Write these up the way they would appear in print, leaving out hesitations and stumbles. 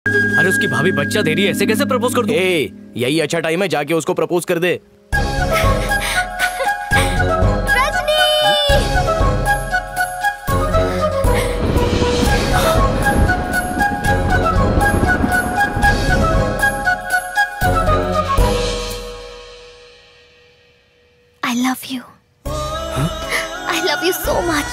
अरे उसकी भाभी बच्चा दे रही है, ऐसे कैसे प्रपोज कर दूं? यही अच्छा टाइम है, जाके उसको प्रपोज कर दे। I love you. I love you so much.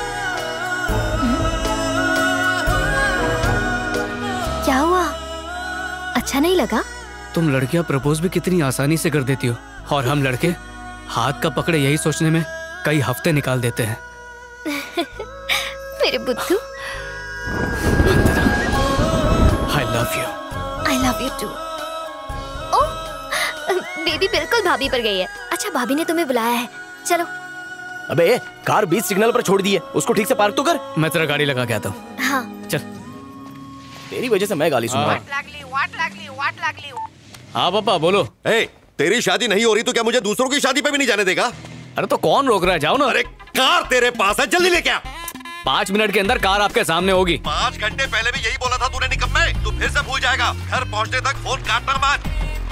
क्या हुआ? अच्छा नहीं लगा? तुम लड़कियां प्रपोज भी कितनी आसानी से कर देती हो, और हम लड़के हाथ का पकड़े यही सोचने में कई हफ्ते निकाल देते हैं। मेरे बुद्धू। I love you. I love you too. Baby बिल्कुल भाभी पर गई है। अच्छा भाभी ने तुम्हें बुलाया है, चलो। अबे कार बीच सिग्नल पर छोड़ दी है, उसको ठीक से पार्क तो कर। मैं तेरा गाड़ी लगा के आता हूँ। हाँ चल। तेरी वजह से मैं गाली सुन रहा हूँ। हाँ पापा बोलो। तेरी शादी नहीं हो रही तो क्या मुझे दूसरों की शादी पे भी नहीं जाने देगा? अरे तो कौन रोक रहा है, जाओ ना। अरे कार तेरे पास है, जल्दी लेके आ। 5 मिनट के अंदर कार आपके सामने होगी। 5 घंटे पहले भी यही बोला था तूने, निकम्मे। तू फिर से भूल जाएगा। घर पहुंचने तक फोन काटना मत।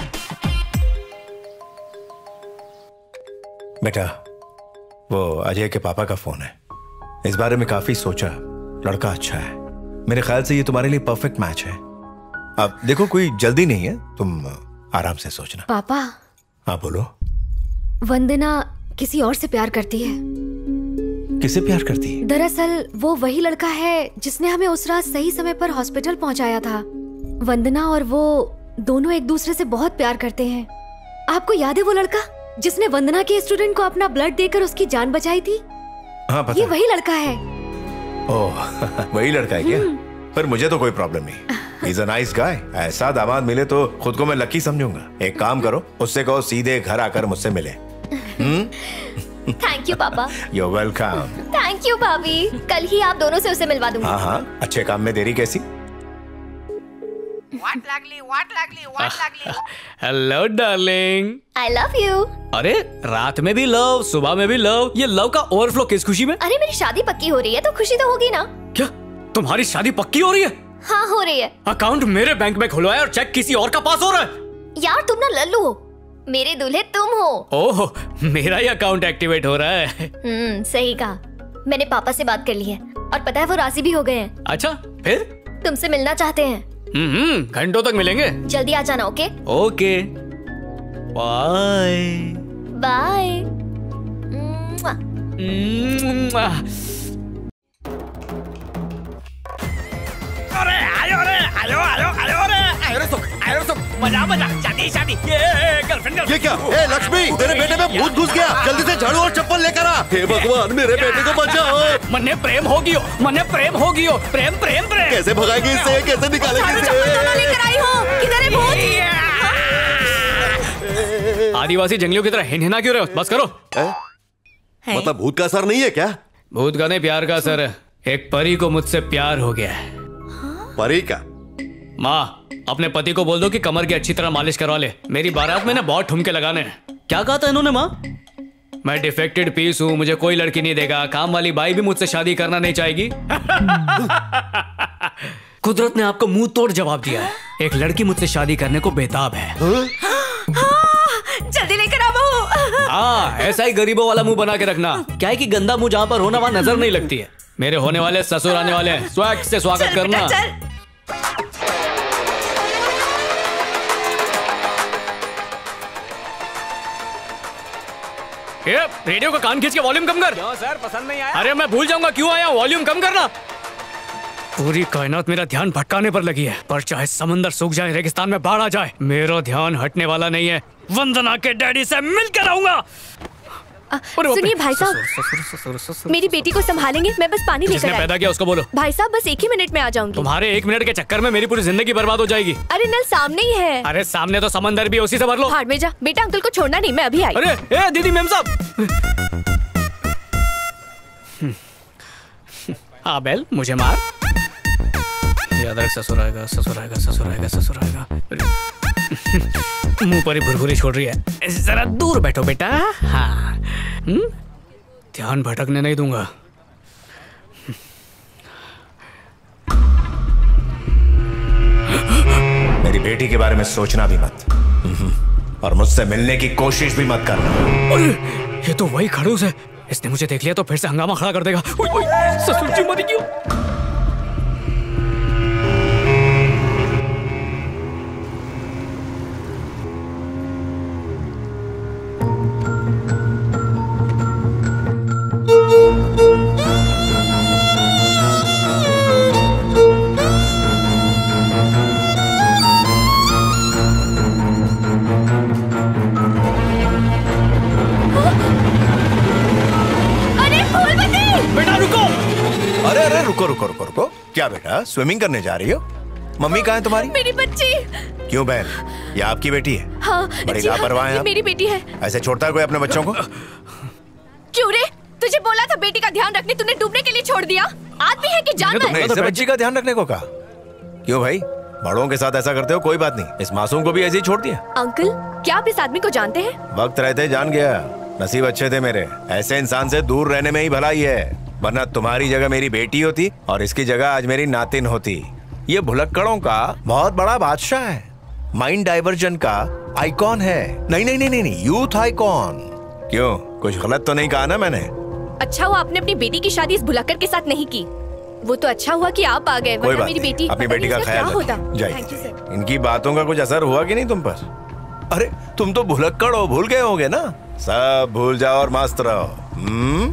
बेटा, वो अजय के पापा का फोन है। इस बारे में काफी सोचा, लड़का अच्छा है, मेरे ख्याल से ये तुम्हारे लिए परफेक्ट मैच है। अब देखो कोई जल्दी नहीं है, तुम आराम से सोचना। पापा। हाँ बोलो। वंदना किसी और से प्यार करती है। किससे प्यार करती है? दरअसल वो वही लड़का है जिसने हमें उस रात सही समय पर हॉस्पिटल पहुंचाया था। वंदना और वो दोनों एक दूसरे से बहुत प्यार करते हैं। आपको याद है वो लड़का जिसने वंदना के स्टूडेंट को अपना ब्लड देकर उसकी जान बचाई थी? हाँ पता। ये वही लड़का है। ओह वही लड़का है क्या? पर मुझे तो कोई प्रॉब्लम नहीं। He's a nice guy. ऐसा दामाद मिले तो खुद को मैं लकी समझूंगा। एक काम करो, उससे कहो सीधे घर आकर मुझसे मिले। थैंक यू पापा। You're welcome. थैंक यू भाभी, कल ही आप दोनों से उसे मिलवा दूंगी। हाँ हाँ, अच्छे काम में देरी कैसी? Hello darling. I love you. अरे रात में भी लव, सुबह में भी लव, ये लव का ओवरफ्लो किस खुशी में? अरे मेरी शादी पक्की हो रही है तो खुशी तो होगी ना। क्या तुम्हारी शादी पक्की हो रही है? हाँ हो रही है। अकाउंट मेरे बैंक में खुलवाया और चेक किसी और का पास हो रहा है। यार तुम ना लल्लू हो, मेरे दूल्हे तुम हो। ओह मेरा ही अकाउंट एक्टिवेट हो रहा है। सही कहा। मैंने पापा से बात कर ली है और पता है वो राजी भी हो गए हैं। अच्छा फिर? तुमसे मिलना चाहते हैं। घंटों तक मिलेंगे। जल्दी आ जाना। Okay okay bye bye. अरे आयो रे, आयो आयो आयो रे, आयो रे सुख, आयो रे सुख, मजा मजा, शादी शादी, ये गर्लफ्रेंड। ये क्या? ए लक्ष्मी, तेरे बेटे में भूत घुस गया, जल्दी से झाड़ू और चप्पल लेकर आ। हे भगवान मेरे बेटे को बचाओ। मन्ने प्रेम हो गियो, मन्ने प्रेम हो गियो, प्रेम प्रेम प्रेम। कैसे भगाएंगे इससे, कैसे निकालेंगे इसे? लेकर आई हो, किधर है भूत? आदिवासी जंगलियों की तरह हिनहिना क्यों रहे हो? बस करो। मतलब भूत का असर नहीं है क्या? भूत का नहीं, प्यार का असर है। एक परी को मुझसे प्यार हो गया है। परी का? माँ अपने पति को बोल दो कि कमर की अच्छी तरह मालिश करवा ले, मेरी बारात में ना बहुत ठुमके लगाने हैं। क्या कहा था इन्होंने माँ? मैं डिफेक्टेड पीस हूँ, मुझे कोई लड़की नहीं देगा, काम वाली बाई भी मुझसे शादी करना नहीं चाहेगी। कुदरत ने आपको मुंह तोड़ जवाब दिया है। एक लड़की मुझसे शादी करने को बेताब है। जल्दी लेकर आओ। हाँ ऐसा ही गरीबों वाला मुंह बना के रखना। क्या है कि गंदा मुंह जहाँ पर होना वहाँ नजर नहीं लगती है। मेरे होने वाले ससुर आने वाले हैं, स्वैग से स्वागत करना। ये रेडियो का कान खींच के वॉल्यूम कम कर। क्यों सर, पसंद नहीं आया? अरे मैं भूल जाऊंगा क्यों आया, वॉल्यूम कम करना। पूरी कायनात मेरा ध्यान भटकाने पर लगी है, पर चाहे समंदर सूख जाए, रेगिस्तान में बाढ़ आ जाए, मेरा ध्यान हटने वाला नहीं है। वंदना के डैडी से मिलकर आऊंगा। सुनिए भाई साहब, मेरी बेटी को संभालेंगे, मैं बस पानी लेकर आई। पैदा किया उसको बोलो। भाई साहब बस 1 ही मिनट में आ जाऊंगी। तुम्हारे 1 मिनट के चक्कर में मेरी पूरी जिंदगी बर्बाद हो जाएगी। अरे नल सामने ही है। अरे सामने तो समंदर भी, उसी से भर लो। भाड़ में जा बेटा, अंकल को छोड़ना नहीं, मैं अभी आई। अरे ए दीदी मेम साहब। हाँ बेल मुझे मार। याद रख, ससुर आएगा ससुर आएगा ससुर आएगा ससुर आएगा। मुंह पर ही भुरभुरी छोड़ रही है, जरा दूर बैठो बेटा। हाँ ध्यान भटकने नहीं दूंगा। बेटी के बारे में सोचना भी मत। और मुझसे मिलने की कोशिश भी मत करना। अरे ये तो वही खड़ूस है, इसने मुझे देख लिया तो फिर से हंगामा खड़ा कर देगा। ओए, ओए, ससुर जी मरी क्यों? रुको। क्या बेटा स्विमिंग करने जा रही हो? मम्मी कहाँ है तुम्हारी? मेरी बच्ची। क्यों बहन, ये आपकी बेटी है? हाँ, बड़ी लापरवाह है आप। मेरी बेटी है। ऐसे छोड़ता है कोई अपने बच्चों को? क्यों रे, तुझे बोला था बेटी का ध्यान रखने, तूने डूबने के लिए छोड़ दिया। आदमी है कि जानवर? तुमने इसे बच्ची का ध्यान रखने को कहा। क्यों भाई, बड़ों के साथ ऐसा करते हो? कोई बात नहीं, इस मासूम को भी ऐसे ही छोड़ दिया। अंकल, क्या आप इस आदमी को जानते हैं? वक्त रहते जान गया, नसीब अच्छे थे मेरे। ऐसे इंसान से दूर रहने में ही भलाई है, वरना तुम्हारी जगह मेरी बेटी होती और इसकी जगह आज मेरी नातिन होती। ये भुलक्कड़ों का बहुत बड़ा बादशाह है, माइंड डाइवर्जन का आइकॉन है। नहीं, यूथ आइकॉन। क्यों, कुछ गलत तो नहीं कहा ना मैंने? अच्छा हुआ आपने अपनी बेटी की शादी इस भुलक्कड़ के साथ नहीं की। वो तो अच्छा हुआ कि आप आ गए, वरना मेरी बेटी अपनी बेटी का ख्याल रखिए। जाइए। इनकी बातों का कुछ असर हुआ कि नहीं तुम पर? अरे तुम तो भुलक्कड़ हो, भूल गए होगे ना। सब भूल जाओ और मस्त रहो।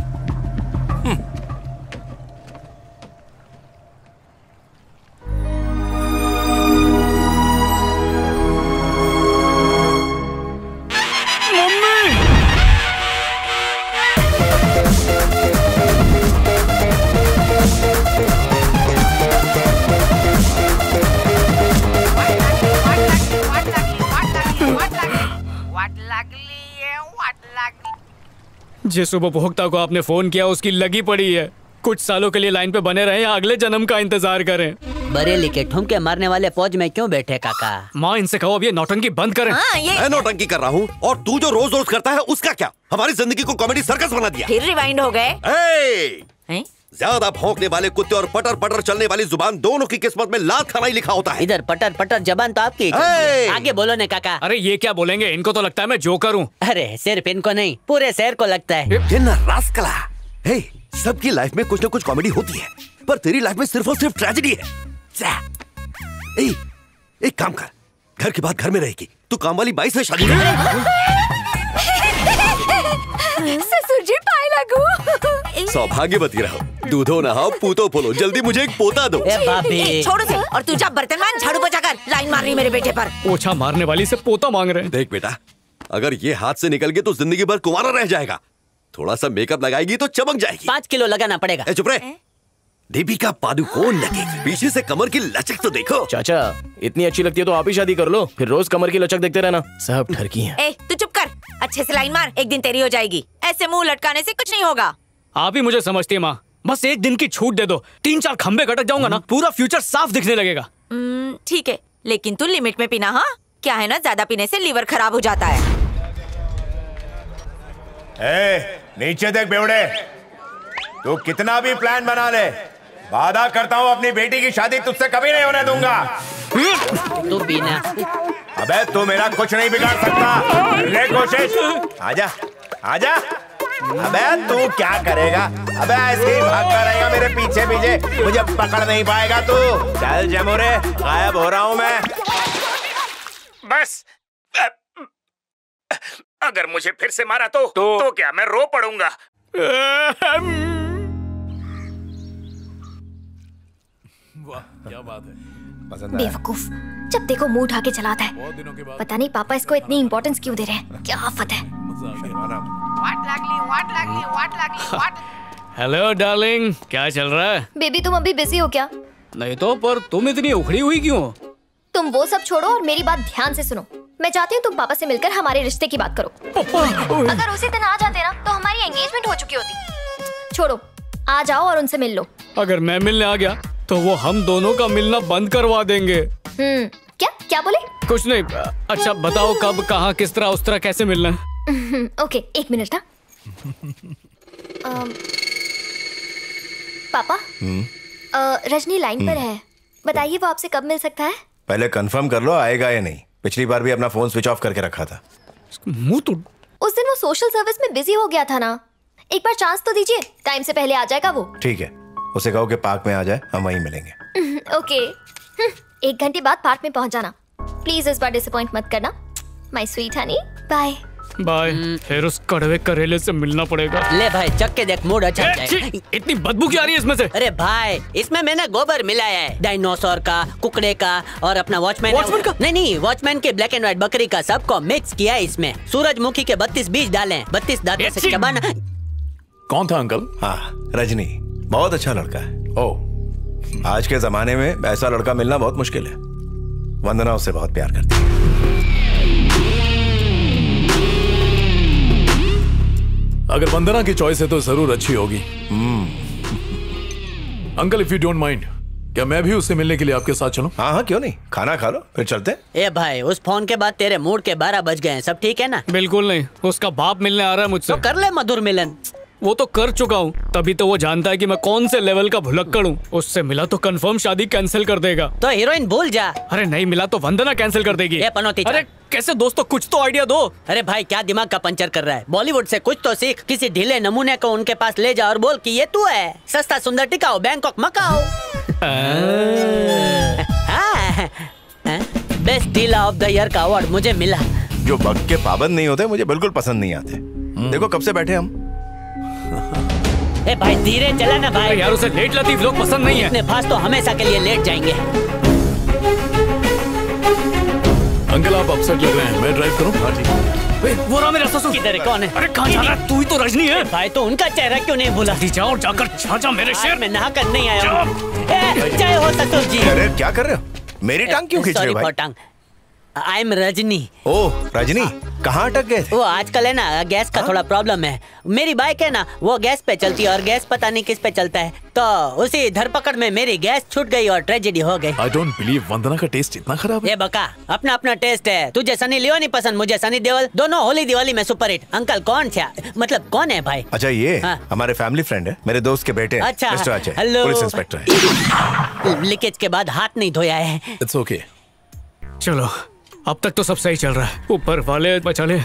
जिस उपभोक्ता को आपने फोन किया उसकी लगी पड़ी है। कुछ सालों के लिए लाइन पे बने रहे या अगले जन्म का इंतजार करें। बरेली के ठुमके मारने वाले फौज में क्यों बैठे काका? माँ, इनसे कहो अब ये नौटंकी बंद करें। मैं नौटंकी कर रहा हूँ और तू जो रोज रोज करता है उसका क्या? हमारी जिंदगी को कॉमेडी सर्कस बना दिया। फिर रिवाइंड हो गए। ज्यादा भौंकने वाले कुत्ते और पटर पटर चलने वाली जुबान, दोनों की किस्मत में लात खाना ही लिखा होता है। इधर पटर पटर जबान तो आपकी। आगे बोलो ने काका। अरे ये क्या बोलेंगे, इनको तो लगता है मैं जोकर हूँ। अरे सिर्फ इनको नहीं, पूरे शहर को लगता है। ये ना रास्कला। हे, सबकी लाइफ में कुछ न कुछ कॉमेडी होती है, पर तेरी लाइफ में सिर्फ और सिर्फ ट्रेजेडी है। एक काम कर, घर की बात घर में रहेगी, तू काम वाली बाई से शादी कर। ससुर जी पाए लगू। सौभाग्यवती रहो, दूधो नहाओ, पूतो पोलो, जल्दी मुझे एक पोता दो। छोड़ो से, और तू जा बर्तन मान, झाड़ू पोछा कर। लाइन मार रही मेरे बेटे पर। पोछा मारने वाली से पोता मांग रहे हैं। देख बेटा, अगर ये हाथ से निकल गए तो जिंदगी भर कुंवारा रह जाएगा। थोड़ा सा मेकअप लगाएगी तो चमक जाएगी। 5 किलो लगाना पड़ेगा। चुप रहे। दीपिका पादुकोण लगेगी। पीछे से कमर की लचक तो देखो। चाचा, इतनी अच्छी लगती है तो आप ही शादी कर लो, फिर रोज कमर की लचक देखते रहना। सब ठरकी हैं। तू चुप कर, अच्छे से लाइन मार, एक दिन तेरी हो जाएगी। ऐसे मुंह लटकाने से कुछ नहीं होगा। आप ही मुझे समझती है माँ, बस एक दिन की छूट दे दो, 3-4 खंबे कटक जाऊंगा ना, पूरा फ्यूचर साफ दिखने लगेगा। ठीक है, लेकिन तू लिमिट में पीना। हाँ, क्या है ना, ज्यादा पीने से लीवर खराब हो जाता है। नीचे देख बेवड़े, तू कितना भी प्लान बना ले, वादा करता हूँ अपनी बेटी की शादी तुझसे कभी नहीं होने दूंगा। तू पीना। अबे तू मेरा कुछ नहीं बिगाड़ सकता, ले कोशिश। आजा आजा। अबे तू क्या करेगा? अबे ऐसे ही भागता रहेगा मेरे पीछे पीछे, मुझे पकड़ नहीं पाएगा तू। चल जमुरे, गायब हो रहा हूँ मैं। बस अगर मुझे फिर से मारा तो क्या मैं रो पड़ूंगा? वाह, क्या बात है। बेवकूफ, जब देखो मुंह उठा के चलाता है। पता नहीं पापा इसको इतनी इम्पोर्टेंस क्यों दे रहे हैं, क्या आफत है। हेलो डार्लिंग, क्या चल रहा है? बेबी तुम अभी बिजी हो क्या? नहीं तो, पर तुम इतनी उखड़ी हुई क्यों? तुम वो सब छोड़ो और मेरी बात ध्यान से सुनो। मैं चाहती हूँ तुम पापा से मिलकर हमारे रिश्ते की बात करो। अगर उसी दिन आ जाते ना तो हमारी एंगेजमेंट हो चुकी होती। छोड़ो, आ जाओ और उनसे मिल लो। अगर मैं मिलने आ गया तो वो हम दोनों का मिलना बंद करवा देंगे। क्या क्या बोले? कुछ नहीं। अच्छा बताओ कब, कहाँ, किस तरह, उस तरह कैसे मिलना है? ओके, 1 मिनट ना। पापा, रजनी लाइन पर है, बताइए वो आपसे कब मिल सकता है? पहले कंफर्म कर लो आएगा या नहीं। पिछली बार भी अपना फोन स्विच ऑफ करके रखा था। मुंह तो उस दिन वो सोशल सर्विस में बिजी हो गया था ना, एक बार चांस तो दीजिए, टाइम से पहले आ जाएगा वो। ठीक है, उसे कहो कि पार्क में आ जाए, हम वहीं मिलेंगे। ओके, 1 घंटे बाद पार्क में पहुंच जाना प्लीज। इस बार डिसअपॉइंट मत करना my sweet honey. Bye bye. फिर उस कड़वे करेले से मिलना पड़ेगा। ले भाई चख के देख, मूड अच्छा हो जाएगा। इतनी बदबू क्यों आ रही है इसमें से? अरे भाई इसमें मैंने गोबर मिलाया है, डायनासोर का, कुकड़े का और अपना वॉचमैन का। नहीं, वॉचमैन के ब्लैक एंड व्हाइट बकरी का, सबको मिक्स किया है इसमें। सूरजमुखी के 32 बीज डाले, 32 दांतों से चबाना। कौन था अंकल? हाँ, रजनी, बहुत अच्छा लड़का है। ओह, आज के जमाने में ऐसा लड़का मिलना बहुत मुश्किल है। वंदना उससे बहुत प्यार करती है। अगर वंदना की चॉइस है तो जरूर अच्छी होगी। Uncle if you don't mind, क्या मैं भी उससे मिलने के लिए आपके साथ चलूं? हाँ हाँ, क्यों नहीं, खाना खा लो फिर चलते हैं। ए भाई, उस फोन के बाद तेरे मूड के 12 बज गए हैं, सब ठीक है ना? बिल्कुल नहीं, उसका बाप मिलने आ रहा है मुझसे। तो कर ले मधुर मिलन। वो तो कर चुका हूँ, तभी तो वो जानता है कि मैं कौन से लेवल का भुलक्कड़ हूँ। उससे मिला तो कंफर्म शादी कैंसिल कर देगा। तो हीरोइन भूल जा। अरे नहीं मिला तो वंदना कैंसिल कर देगी। ये पनौती। अरे कैसे दोस्तों, कुछ तो आइडिया दो। अरे भाई क्या दिमाग का पंचर कर रहा है? बॉलीवुड से कुछ तो सीख, किसी ढीले नमूने को उनके पास ले जा और बोल कि ये तू है, सस्ता सुंदर टिकाऊ, Bangkok Macau. Best dealer of the year का अवार्ड मुझे मिला। जो वक्त के पाबंद नहीं होते मुझे बिल्कुल पसंद नहीं आते। देखो कब से बैठे हम। ए भाई धीरे चला ना भाई। यार उसे लेट लतीफ लोग पसंद नहीं है। इतने फास्ट तो हमेशा के लिए लेट जाएंगे। अंकल आप अपसेट लग रहे हैं, मैं ड्राइव करूं? हाँ ठीक है। वो रहा मेरा ससुर। किधर है, कौन है? अरे कहाँ जा रहा है? तू ही तो रजनी है। भाई तो उनका चेहरा क्यों नहीं भूला? जाओ और जाकर छाछा मेरे शेर। मैं नहा कर नहीं आया हूँ। जय हो ससुर जी। अरे क्या कर रहे हो? मेरी टांग क्यों खींच रहे हो भाई? टांग। I am Rajni. Oh Rajni, कहाँ अटक गए थे? वो आजकल है ना गैस का थोड़ा प्रॉब्लम है। मेरी बाइक है ना वो गैस पे चलती है और गैस पता नहीं किस पे चलता है, तो उसी धरपकड़ में मेरी गैस छूट गई और ट्रेजेडी हो गई। आई डोंट बिलीव वंदना का टेस्ट इतना खराब है। ये बका, अपना अपना टेस्ट है। तुझे सनी लियोनी पसंद, मुझे सनी देओल, दोनों होली दिवाली में सुपर हिट। अंकल कौन था, मतलब कौन है भाई? अच्छा ये हाँ। हमारे फैमिली फ्रेंड है, मेरे दोस्त के बेटे। अच्छा, mister Ajay, hello. Police inspector है। लीकेज के बाद हाथ नहीं धोया है। It's okay. चलो अब तक तो सब सही चल रहा है, ऊपर वाले बचा ले।